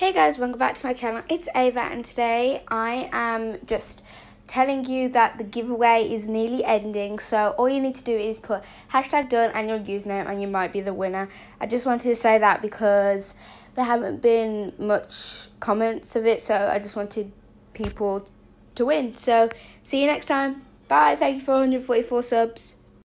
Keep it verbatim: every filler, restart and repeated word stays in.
Hey guys, welcome back to my channel. It's Ava and today I am just telling you that the giveaway is nearly ending. So all you need to do is put hashtag done and your username and you might be the winner. I just wanted to say that because there haven't been much comments of it, so I just wanted people to win. So see you next time. Bye. Thank you for one hundred forty-four subs.